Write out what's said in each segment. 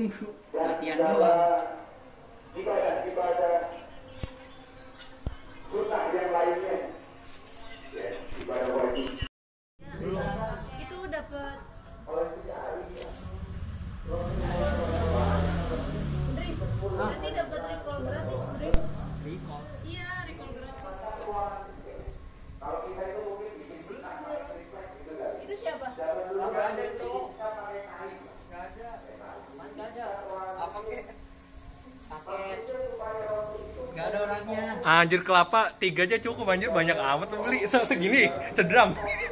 latihan doang. Ibadah sunnah yang lainnya, ya, ibadah wajib. Itu dapat drip. Nanti dapat recall gratis drip. Recall. Iya, recall gratis. Itu siapa? Gak ada orangnya. Anjir kelapa 3 aja cukup anjir, banyak amat tuh beli segini sedram.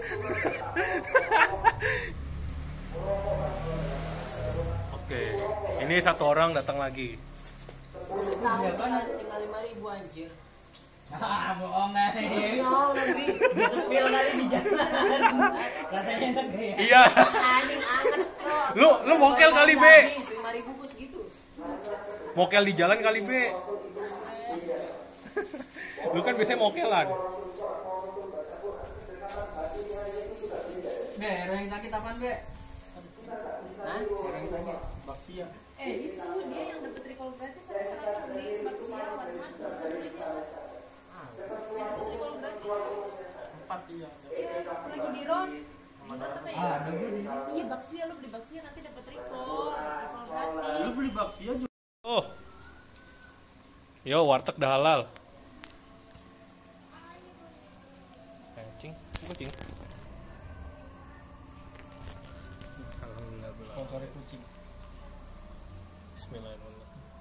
Oke, ini satu orang datang lagi. Iya kan tinggal 5.000 anjir. Ah, bohong aja. Jauh lagi. Disepil kali di jalan. Rasanya enak ya. Iya. Anjing anget kok. Lu mokel kali, Be. 5.000 bus gitu. Mokel di jalan kali, Be. Lu kan biasanya mokelan. Be, yang sakit apaan, Be? Hah? Yang sakit baksia. Itu dia yang dapat recall gratis. Saya pernah beli baksia warna yang dapat recall gratis. 4 iya. Lagi di Ron. Ada gue. Iya, baksia, lu beli baksia nanti dapat recall gratis. Lu beli baksia juga. Oh. Yo, warteg dah halal. Kucing, kucing. Alhamdulillah. Sponsornya kucing. Bismillahirrahmanirrahim.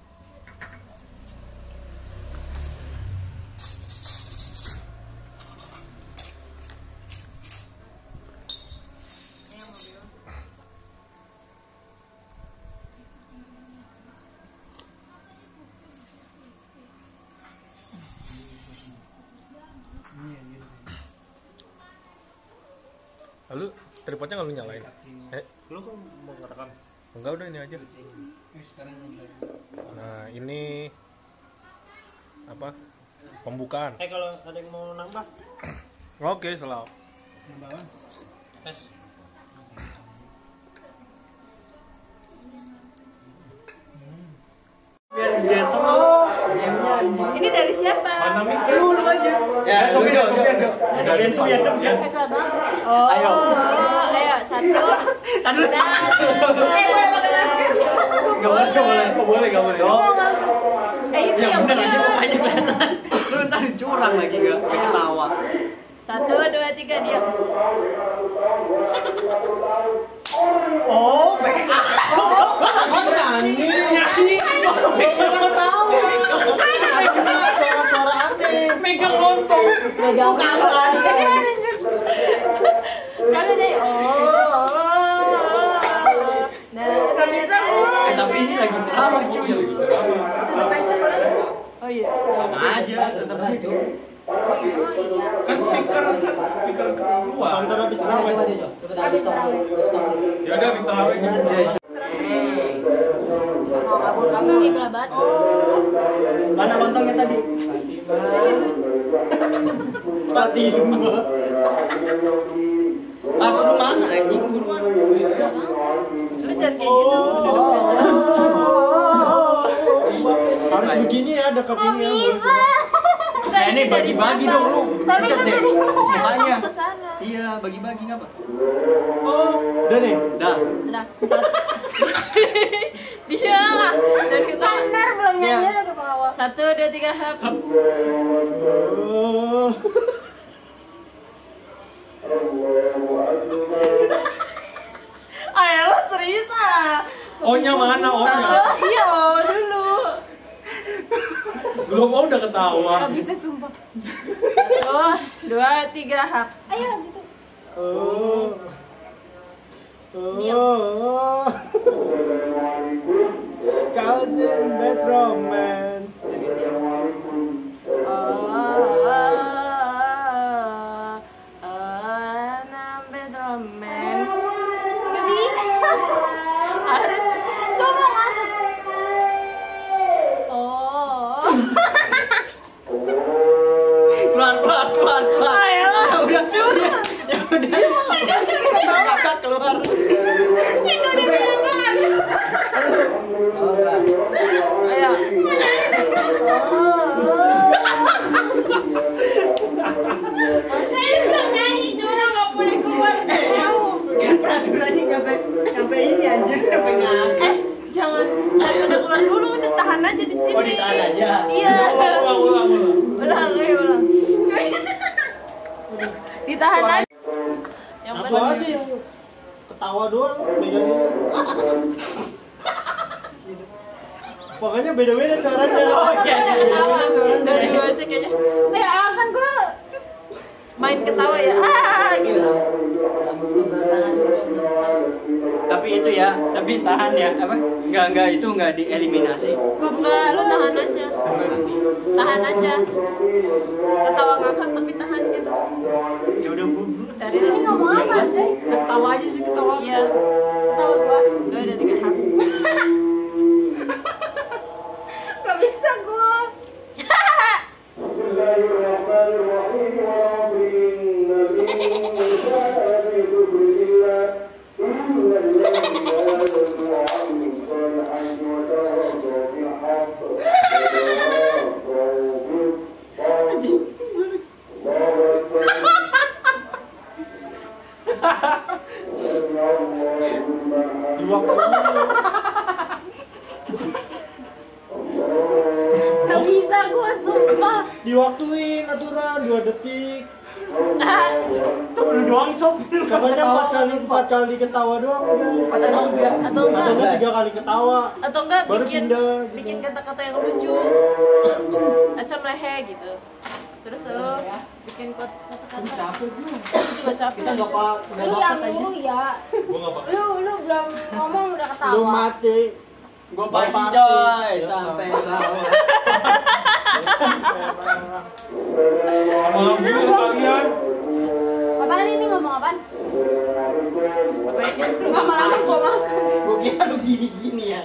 Lalu tripodnya nggak lu nyalain? Lu kan mau ngerekam? Enggak, udah ini aja. Sekarang udah. Nah ini apa? Pembukaan. Kalau ada yang mau nambah, Oke, selalu. nambah. Tes. Biar seru. Ini dari siapa? Lu aja. Ya, lu biar. Oh, ayo 1. Aduh. Gak boleh. Itu Ya yang bener aja bener. mukanya kelihatan. Lu ntar curang lagi gak ketawa. 1, 2, 3 diam. Oh, PA. Nyanyi. Enggak tahu. Suara-suara aneh. Megang lontong. Megang tangan. Kalau dari nah, Tapi ini lagi ceramah cuy. tutup aja boleh. Oh iya. Sama aja, tetap aja. Kan speaker keluar. Tonton habis Coba ceramah. coba habis stop. Ya udah bisa aja. Mau kabur kamu. Itu abad. Mana lontongnya tadi? Platinum. As lu mana anjing buruan? Lu jangan kayak gitu. Harus begini ya, dekat ini ya. Enggak, Ini bagi-bagi dong lu. Tapi Buset kan deh. tadi Mukanya. ke sana. Iya, bagi-bagi enggak, Pak? Udah nih. Dah. Udah. Dia dari kita benar belum nyanyi udah ke bawah. 1, 2, 3 hap. Ayo lo serius ah. O-nya mana O-nya? Iya, oh dulu. Belum mau udah ketawa. Gak bisa sumpah. Oh, 2, 3 hap. Ayo gitu. Cousin Bad Romance. Bedroman. Gak bisa. Harus. Gue mau ngaduk. Oh. Pelan. Ayo. Ya udah. Curang. Ya udah. Kakak keluar. Gue udah bilang gue gak bisa. Tahan aja. Iya. Ulang. Ulang, ayo ulang. Ditahan aja. Yang Aku benar. aja yang ketawa doang, megangin. Pokoknya beda-beda suaranya. Oh, iya. Beda-beda suaranya. Dari gue aja kayaknya. Ya kan gue Main ketawa ya. Gitu. Tapi itu ya, tapi tahan ya, apa? Enggak itu enggak dieliminasi. Enggak, lu tahan aja. Tahan aja. Ketawa ngakak tapi tahan gitu. Ya udah Bu. Dari ini ngomong apa aja? Udah ketawa aja sih ketawa. Iya. Ketawa gue. 2 dan 3 hari. Gak bisa gue. Di waktu Gak bisa gue sumpah. diwaktuin aturan 2 detik. Sob lu doang sob. Katanya 4 kali ketawa doang udah. Atau Atau enggak? 3 kali ketawa. Atau enggak Baru bikin pindah, gitu. bikin kata-kata yang lucu. Asam lehe gitu. Terus lo bikin kata-kata. Aku juga capek. Kita enggak pak, Lu yang nyuruh ya. Lu belum ngomong udah ketawa. lu mati. Gua pagi, pagi coy, coy sampai sampai Malam minggu kalian. Apaan ini ngomong apaan? Apa ya? Lama-lama gue makan. Gua kira lu gini-gini ya.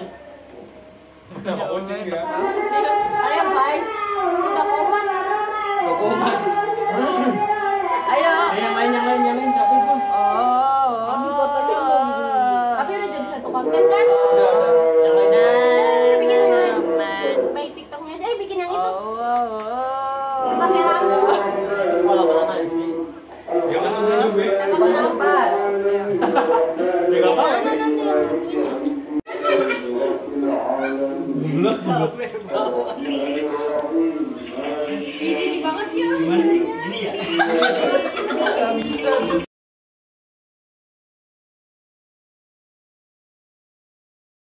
Ayo guys, udah komat. Gua komat. Ayo. Yang lain capek gua. Tapi fotonya belum. Tapi udah jadi satu konten kan? Udah. Yang lain. Udah, bikin yang lain. Aman. Baik TikToknya aja, bikin yang itu. Oh. Pakai lampu. Gua lama-lama sih. Jangan dulu gue. Pakai lampu. Ya Mana nanti yang nantinya? Bulat.